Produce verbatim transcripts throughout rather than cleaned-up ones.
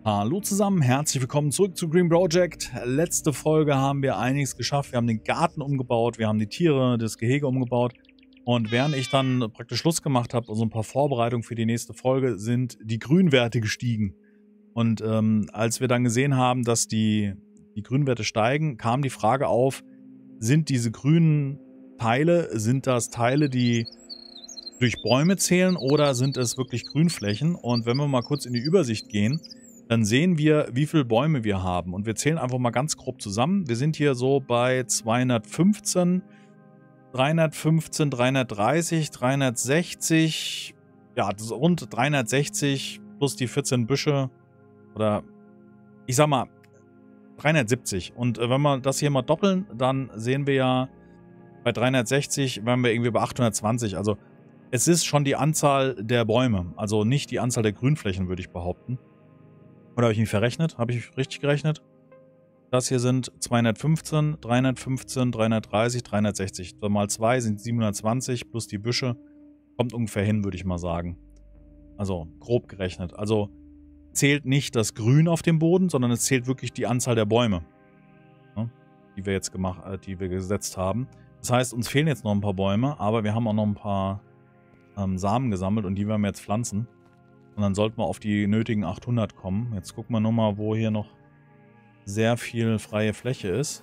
Hallo zusammen, herzlich willkommen zurück zu Green Project. Letzte Folge haben wir einiges geschafft. Wir haben den Garten umgebaut, wir haben die Tiere, das Gehege umgebaut. Und während ich dann praktisch Schluss gemacht habe, also ein paar Vorbereitungen für die nächste Folge, sind die Grünwerte gestiegen. Und ähm, als wir dann gesehen haben, dass die, die Grünwerte steigen, kam die Frage auf, sind diese grünen Teile, sind das Teile, die durch Bäume zählen oder sind es wirklich Grünflächen? Und wenn wir mal kurz in die Übersicht gehen, dann sehen wir, wie viele Bäume wir haben. Und wir zählen einfach mal ganz grob zusammen. Wir sind hier so bei zweihundertfünfzehn, dreihundertfünfzehn, dreihundertdreißig, dreihundertsechzig, ja, das ist rund dreihundertsechzig plus die vierzehn Büsche oder ich sag mal dreihundertsiebzig. Und äh, wenn wir das hier mal doppeln, dann sehen wir ja bei dreihundertsechzig, wären wir irgendwie bei achthundertzwanzig. Also es ist schon die Anzahl der Bäume, also nicht die Anzahl der Grünflächen, würde ich behaupten. Oder habe ich mich verrechnet? Habe ich richtig gerechnet? Das hier sind zweihundertfünfzehn, dreihundertfünfzehn, dreihundertdreißig, dreihundertsechzig. So mal zwei sind siebenhundertzwanzig plus die Büsche. Kommt ungefähr hin, würde ich mal sagen. Also grob gerechnet. Also zählt nicht das Grün auf dem Boden, sondern es zählt wirklich die Anzahl der Bäume, ne, die wir jetzt gemacht, äh, die wir gesetzt haben. Das heißt, uns fehlen jetzt noch ein paar Bäume, aber wir haben auch noch ein paar ähm, Samen gesammelt und die werden wir jetzt pflanzen. Und dann sollten wir auf die nötigen achthundert kommen. Jetzt gucken wir nochmal, wo hier noch sehr viel freie Fläche ist.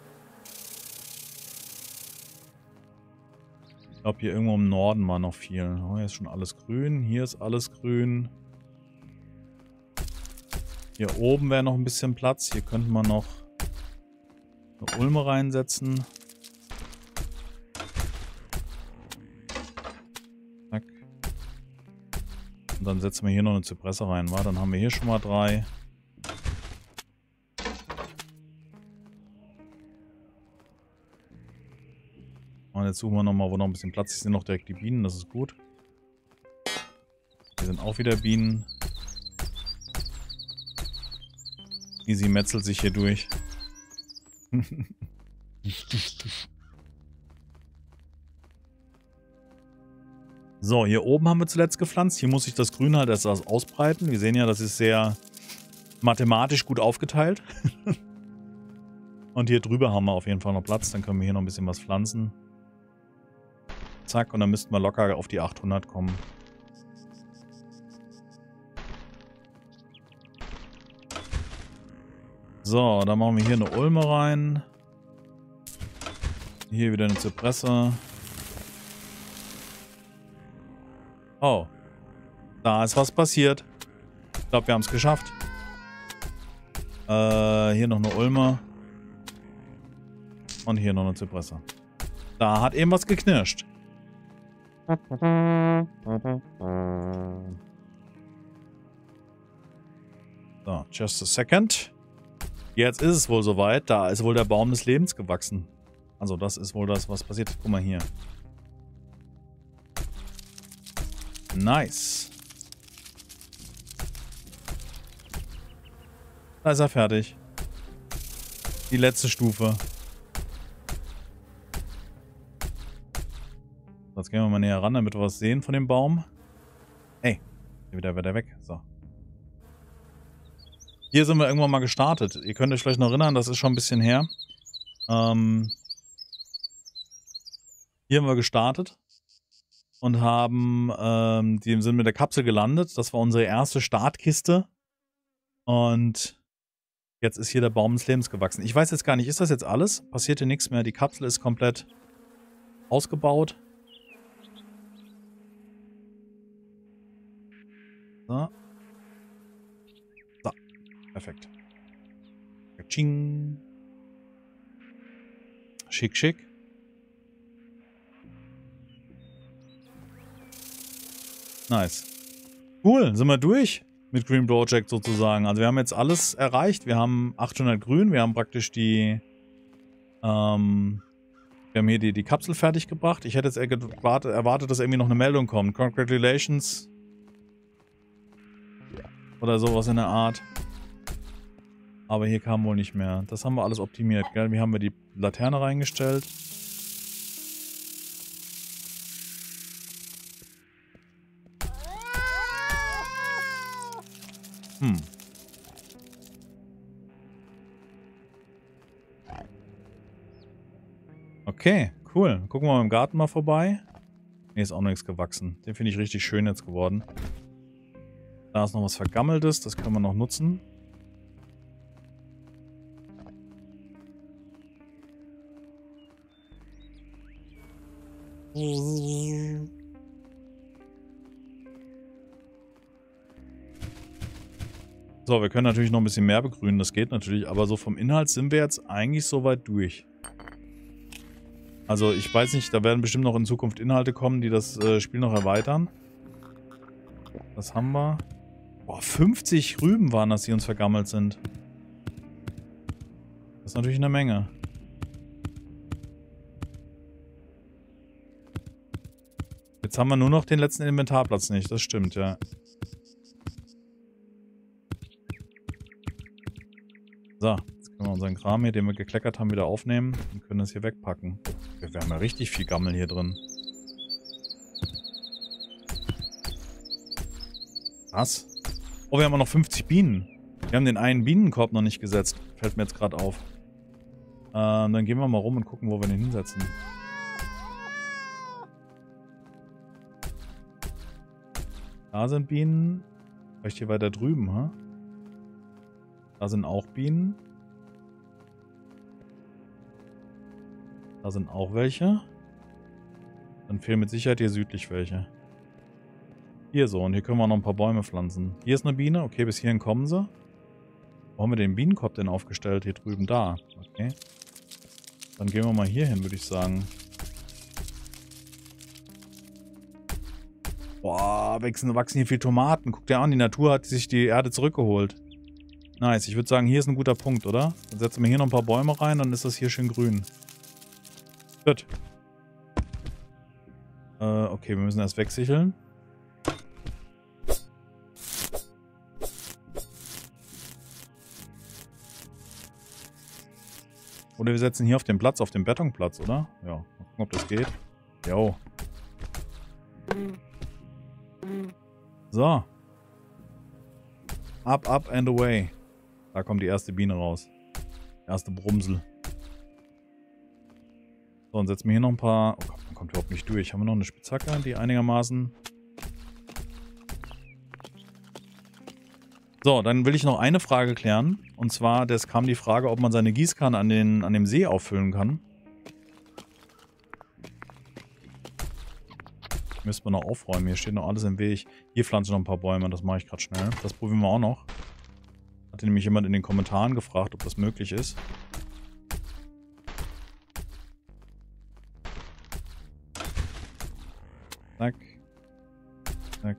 Ich glaube, hier irgendwo im Norden war noch viel. Oh, hier ist schon alles grün. Hier ist alles grün. Hier oben wäre noch ein bisschen Platz. Hier könnten wir noch eine Ulme reinsetzen. Zack. Und dann setzen wir hier noch eine Zypresse rein, wa? Dann haben wir hier schon mal drei. Und jetzt suchen wir nochmal, wo noch ein bisschen Platz ist. Hier sind noch direkt die Bienen, das ist gut. Hier sind auch wieder Bienen. Easy metzelt sich hier durch. So, hier oben haben wir zuletzt gepflanzt. Hier muss sich das Grün halt erst ausbreiten. Wir sehen ja, das ist sehr mathematisch gut aufgeteilt. Und hier drüber haben wir auf jeden Fall noch Platz. Dann können wir hier noch ein bisschen was pflanzen. Zack, und dann müssten wir locker auf die achthundert kommen. So, dann machen wir hier eine Ulme rein. Hier wieder eine Zypresse. Oh. Da ist was passiert. Ich glaube, wir haben es geschafft. Äh, hier noch eine Ulme. Und hier noch eine Zypresse. Da hat eben was geknirscht. So, just a second. Jetzt ist es wohl soweit. Da ist wohl der Baum des Lebens gewachsen. Also das ist wohl das, was passiert. Guck mal hier. Nice. Da ist er fertig. Die letzte Stufe. Jetzt gehen wir mal näher ran, damit wir was sehen von dem Baum. Ey, wieder wieder weg. So. Hier sind wir irgendwann mal gestartet. Ihr könnt euch vielleicht noch erinnern, das ist schon ein bisschen her. Ähm, hier haben wir gestartet und haben, ähm, die sind mit der Kapsel gelandet. Das war unsere erste Startkiste. Und jetzt ist hier der Baum des Lebens gewachsen. Ich weiß jetzt gar nicht, ist das jetzt alles? Passiert hier nichts mehr? Die Kapsel ist komplett ausgebaut. So. So. Perfekt. Ching. Schick, schick. Nice. Cool, sind wir durch mit Green Project sozusagen. Also wir haben jetzt alles erreicht. Wir haben achthundert Grün. Wir haben praktisch die... Ähm, wir haben hier die, die Kapsel fertig gebracht. Ich hätte jetzt erwartet, erwartet, dass irgendwie noch eine Meldung kommt. Congratulations. Oder sowas in der Art. Aber hier kam wohl nicht mehr. Das haben wir alles optimiert, gell? Wie haben wir die Laterne reingestellt? Hm. Okay, cool. Gucken wir mal im Garten mal vorbei. Ne, ist auch noch nichts gewachsen. Den finde ich richtig schön jetzt geworden. Da ist noch was Vergammeltes, das können wir noch nutzen. So, wir können natürlich noch ein bisschen mehr begrünen, das geht natürlich, aber so vom Inhalt sind wir jetzt eigentlich soweit durch. Also ich weiß nicht, da werden bestimmt noch in Zukunft Inhalte kommen, die das äh, Spiel noch erweitern. Was haben wir? Boah, fünfzig Rüben waren das, die uns vergammelt sind. Das ist natürlich eine Menge. Jetzt haben wir nur noch den letzten Inventarplatz nicht, das stimmt, ja. So, jetzt können wir unseren Kram hier, den wir gekleckert haben, wieder aufnehmen und können das hier wegpacken. Wir haben ja richtig viel Gammel hier drin. Was? Oh, wir haben auch noch fünfzig Bienen. Wir haben den einen Bienenkorb noch nicht gesetzt. Fällt mir jetzt gerade auf. Ähm, dann gehen wir mal rum und gucken, wo wir den hinsetzen. Da sind Bienen. Vielleicht hier weiter drüben, ha? Da sind auch Bienen. Da sind auch welche. Dann fehlen mit Sicherheit hier südlich welche. Hier so, und hier können wir noch ein paar Bäume pflanzen. Hier ist eine Biene. Okay, bis hierhin kommen sie. Wo haben wir den Bienenkorb denn aufgestellt? Hier drüben, da. Okay. Dann gehen wir mal hier hin, würde ich sagen. Boah, wachsen, wachsen hier viel Tomaten. Guck dir an, die Natur hat sich die Erde zurückgeholt. Nice, ich würde sagen, hier ist ein guter Punkt, oder? Dann setzen wir hier noch ein paar Bäume rein, dann ist das hier schön grün. Gut. Äh, okay, wir müssen erst wegsicheln. Oder wir setzen hier auf den Platz, auf den Betonplatz, oder? Ja, mal gucken, ob das geht. Jo. So. Up, up and away. Da kommt die erste Biene raus. Erste Brumsel. So, und setzen wir hier noch ein paar... Oh Gott, man kommt überhaupt nicht durch. Haben wir noch eine Spitzhacke, die einigermaßen... So, dann will ich noch eine Frage klären. Und zwar, es kam die Frage, ob man seine Gießkanne an, den, an dem See auffüllen kann. Müssen wir noch aufräumen. Hier steht noch alles im Weg. Hier pflanze ich noch ein paar Bäume. Das mache ich gerade schnell. Das probieren wir auch noch. Hatte nämlich jemand in den Kommentaren gefragt, ob das möglich ist. Zack. Zack.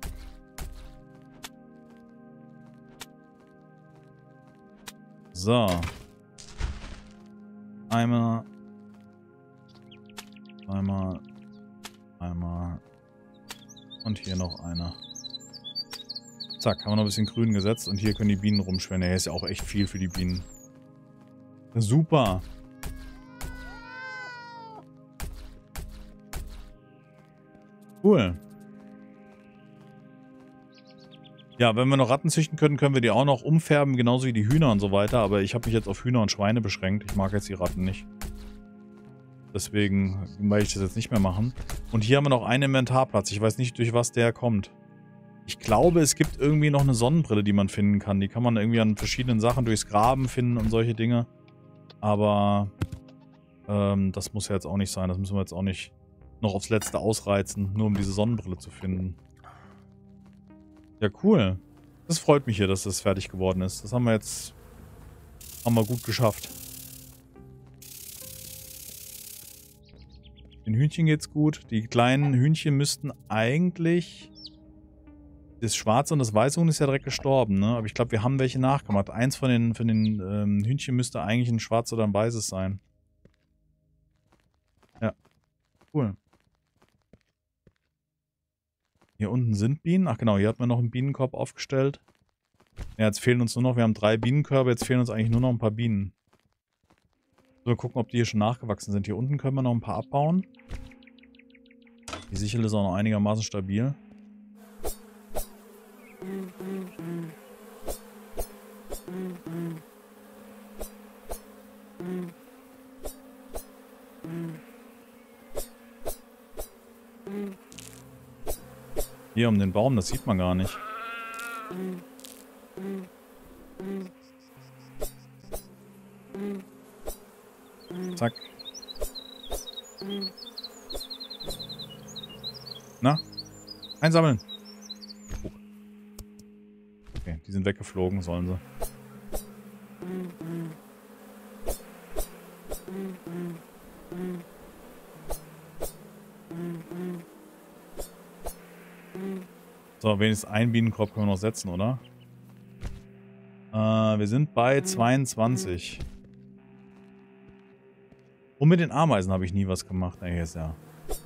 So. Einmal. Einmal. Einmal. Und hier noch einer. Zack, haben wir noch ein bisschen grün gesetzt. Und hier können die Bienen rumschwirren. Hier ist ja auch echt viel für die Bienen. Super. Cool. Ja, wenn wir noch Ratten züchten können, können wir die auch noch umfärben, genauso wie die Hühner und so weiter. Aber ich habe mich jetzt auf Hühner und Schweine beschränkt. Ich mag jetzt die Ratten nicht. Deswegen werde ich das jetzt nicht mehr machen. Und hier haben wir noch einen Inventarplatz. Ich weiß nicht, durch was der kommt. Ich glaube, es gibt irgendwie noch eine Sonnenbrille, die man finden kann. Die kann man irgendwie an verschiedenen Sachen durchs Graben finden und solche Dinge. Aber ähm, das muss ja jetzt auch nicht sein. Das müssen wir jetzt auch nicht noch aufs Letzte ausreizen, nur um diese Sonnenbrille zu finden. Ja, cool. Das freut mich hier, dass das fertig geworden ist. Das haben wir jetzt haben wir gut geschafft. Den Hühnchen geht's gut. Die kleinen Hühnchen müssten eigentlich... Das schwarze und das weiße Huhn ist ja direkt gestorben, ne? Aber ich glaube, wir haben welche nachgemacht. Eins von den, von den ähm, Hühnchen müsste eigentlich ein schwarz oder ein weißes sein. Ja. Cool. Hier unten sind Bienen. Ach genau, hier hat man noch einen Bienenkorb aufgestellt. Ja, jetzt fehlen uns nur noch, wir haben drei Bienenkörbe, jetzt fehlen uns eigentlich nur noch ein paar Bienen. So, wir gucken, ob die hier schon nachgewachsen sind. Hier unten können wir noch ein paar abbauen. Die Sichel ist auch noch einigermaßen stabil. Hier um den Baum, das sieht man gar nicht. Zack. Na? Einsammeln. Oh. Okay, die sind weggeflogen, sollen sie. So, wenigstens einen Bienenkorb können wir noch setzen, oder? Äh, wir sind bei zweiundzwanzig. Und mit den Ameisen habe ich nie was gemacht. Na, hier ist ja.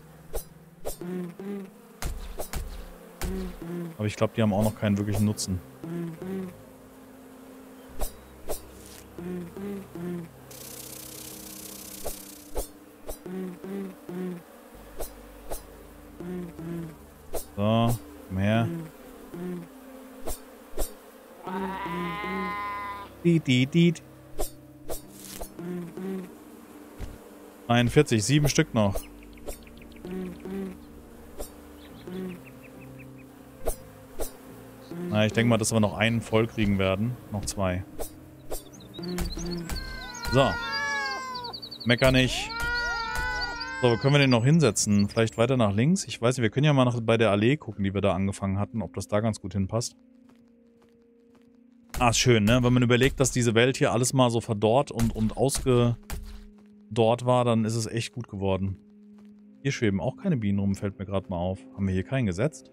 Aber ich glaube, die haben auch noch keinen wirklichen Nutzen. So, komm her. Diet, diet, diet. einundvierzig, sieben Stück noch. Na, ich denke mal, dass wir noch einen voll kriegen werden. Noch zwei. So. Mecker nicht. So, wo können wir den noch hinsetzen? Vielleicht weiter nach links? Ich weiß nicht, wir können ja mal noch bei der Allee gucken, die wir da angefangen hatten, ob das da ganz gut hinpasst. Ah, ist schön, ne? Wenn man überlegt, dass diese Welt hier alles mal so verdorrt und, und ausgedorrt war, dann ist es echt gut geworden. Hier schweben auch keine Bienen rum, fällt mir gerade mal auf. Haben wir hier keinen gesetzt?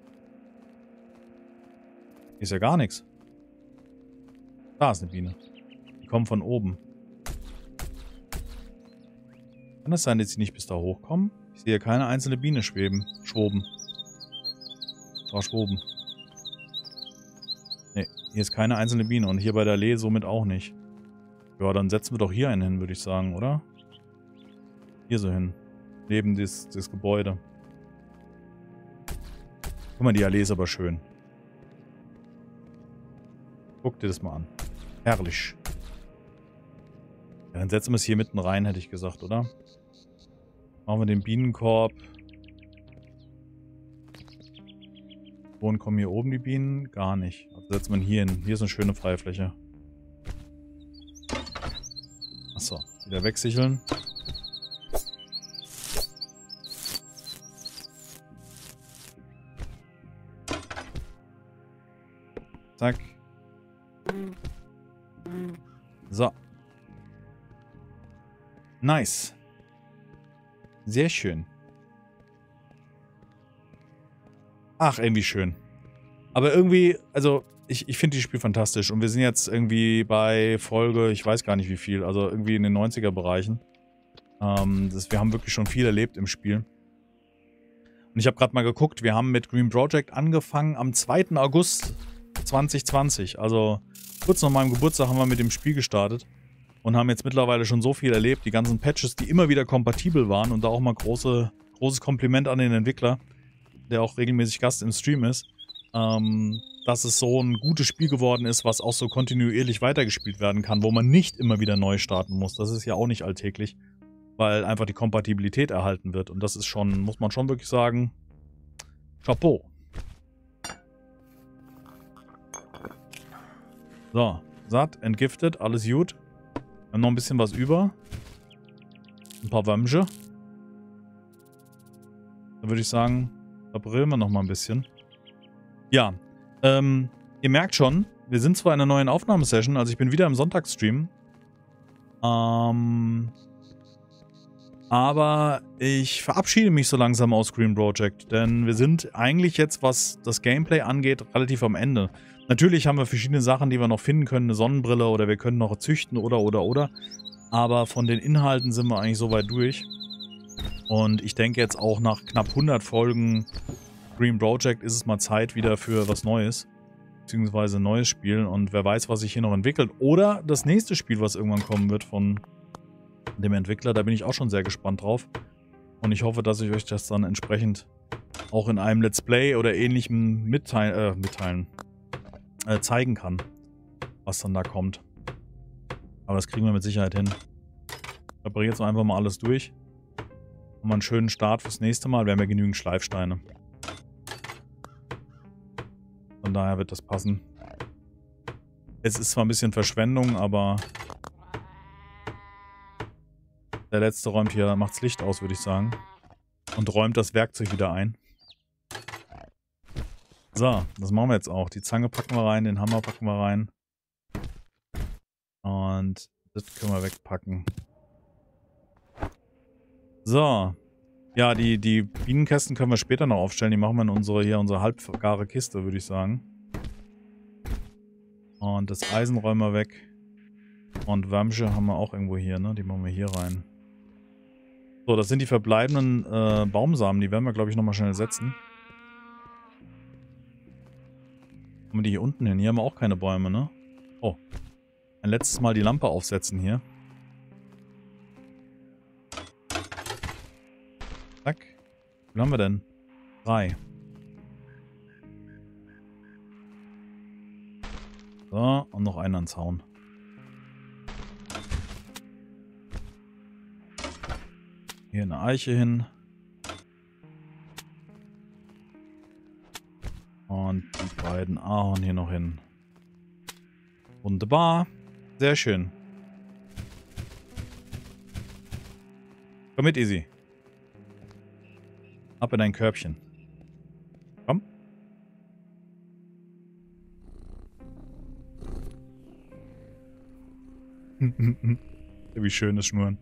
Hier ist ja gar nichts. Da ist eine Biene. Die kommen von oben. Kann es sein, dass sie nicht bis da hochkommen? Ich sehe keine einzelne Biene schweben. Schwoben. Oh, schwoben. Ne, hier ist keine einzelne Biene. Und hier bei der Allee somit auch nicht. Ja, dann setzen wir doch hier einen hin, würde ich sagen, oder? Hier so hin. Neben das, das Gebäude. Guck mal, die Allee ist aber schön. Guck dir das mal an. Herrlich. Ja, dann setzen wir es hier mitten rein, hätte ich gesagt, oder? Machen wir den Bienenkorb. Wohin kommen hier oben die Bienen? Gar nicht. Also setzen wir ihn hier hin. Hier ist eine schöne Freifläche. Achso, wieder wegsicheln. Zack. So. Nice. Sehr schön. Ach, irgendwie schön. Aber irgendwie, also, ich, ich finde das Spiel fantastisch. Und wir sind jetzt irgendwie bei Folge, ich weiß gar nicht wie viel, also irgendwie in den neunziger Bereichen. Ähm, das, wir haben wirklich schon viel erlebt im Spiel. Und ich habe gerade mal geguckt, wir haben mit Green Project angefangen am zweiten August zwanzig zwanzig. Also kurz nach meinem Geburtstag haben wir mit dem Spiel gestartet. Und haben jetzt mittlerweile schon so viel erlebt. Die ganzen Patches, die immer wieder kompatibel waren. Und da auch mal große, großes Kompliment an den Entwickler, der auch regelmäßig Gast im Stream ist. Ähm, dass es so ein gutes Spiel geworden ist, was auch so kontinuierlich weitergespielt werden kann, wo man nicht immer wieder neu starten muss. Das ist ja auch nicht alltäglich, weil einfach die Kompatibilität erhalten wird. Und das ist schon, muss man schon wirklich sagen, Chapeau. So, satt, entgiftet, alles gut. Wir haben noch ein bisschen was über. Ein paar Wömsche. Da würde ich sagen, reparieren wir noch mal ein bisschen. Ja, ähm, ihr merkt schon, wir sind zwar in einer neuen Aufnahmesession, also ich bin wieder im Sonntagsstream. Ähm, aber ich verabschiede mich so langsam aus Green Project, denn wir sind eigentlich jetzt, was das Gameplay angeht, relativ am Ende. Natürlich haben wir verschiedene Sachen, die wir noch finden können, eine Sonnenbrille oder wir können noch züchten oder oder oder. Aber von den Inhalten sind wir eigentlich soweit durch. Und ich denke jetzt auch nach knapp hundert Folgen Green Project ist es mal Zeit wieder für was Neues. Beziehungsweise ein neues Spiel. Und wer weiß, was sich hier noch entwickelt. Oder das nächste Spiel, was irgendwann kommen wird von dem Entwickler. Da bin ich auch schon sehr gespannt drauf. Und ich hoffe, dass ich euch das dann entsprechend auch in einem Let's Play oder ähnlichem mitteilen, äh, mitteilen. Äh, zeigen kann, was dann da kommt. Aber das kriegen wir mit Sicherheit hin. Ich repariere jetzt einfach mal alles durch. Und mal einen schönen Start fürs nächste Mal. Wir haben ja genügend Schleifsteine. daher wird das passen. Es ist zwar ein bisschen Verschwendung, aber der letzte räumt hier, macht's Licht aus, würde ich sagen. Und räumt das Werkzeug wieder ein. So, das machen wir jetzt auch. Die Zange packen wir rein, den Hammer packen wir rein. Und das können wir wegpacken. So. Ja, die, die Bienenkästen können wir später noch aufstellen. Die machen wir in unsere, hier unsere halbgare Kiste, würde ich sagen. Und das Eisen räumen wir weg. Und Wärmsche haben wir auch irgendwo hier, ne? Die machen wir hier rein. So, das sind die verbleibenden äh, Baumsamen. Die werden wir, glaube ich, nochmal schnell setzen. Haben wir die hier unten hin? Hier haben wir auch keine Bäume, ne? Oh. Ein letztes Mal die Lampe aufsetzen hier. Zack. Wie viel haben wir denn? Drei. So, und noch einen ans Zaun. Hier eine Eiche hin. Und die beiden Ahorn hier noch hin. Wunderbar. Sehr schön. Komm mit, Easy. Ab in dein Körbchen. Komm. Wie schön das Schnurren.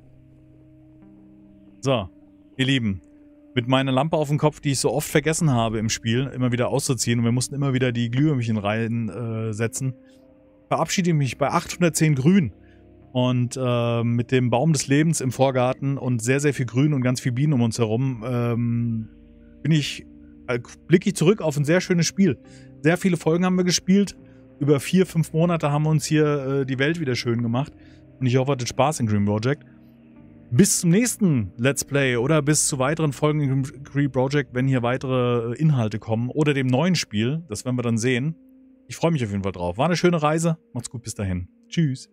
So, ihr Lieben. Mit meiner Lampe auf dem Kopf, die ich so oft vergessen habe im Spiel, immer wieder auszuziehen und wir mussten immer wieder die Glühwürmchen reinsetzen, äh, verabschiede ich mich bei achthundertzehn Grün. Und äh, mit dem Baum des Lebens im Vorgarten und sehr, sehr viel Grün und ganz viel Bienen um uns herum, ähm, bin ich, äh, blicke ich zurück auf ein sehr schönes Spiel. Sehr viele Folgen haben wir gespielt. Über vier, fünf Monate haben wir uns hier äh, die Welt wieder schön gemacht. Und ich hoffe, ihr hattet Spaß in Green Project. Bis zum nächsten Let's Play oder bis zu weiteren Folgen in Green Project, wenn hier weitere Inhalte kommen. Oder dem neuen Spiel. Das werden wir dann sehen. Ich freue mich auf jeden Fall drauf. War eine schöne Reise. Macht's gut bis dahin. Tschüss.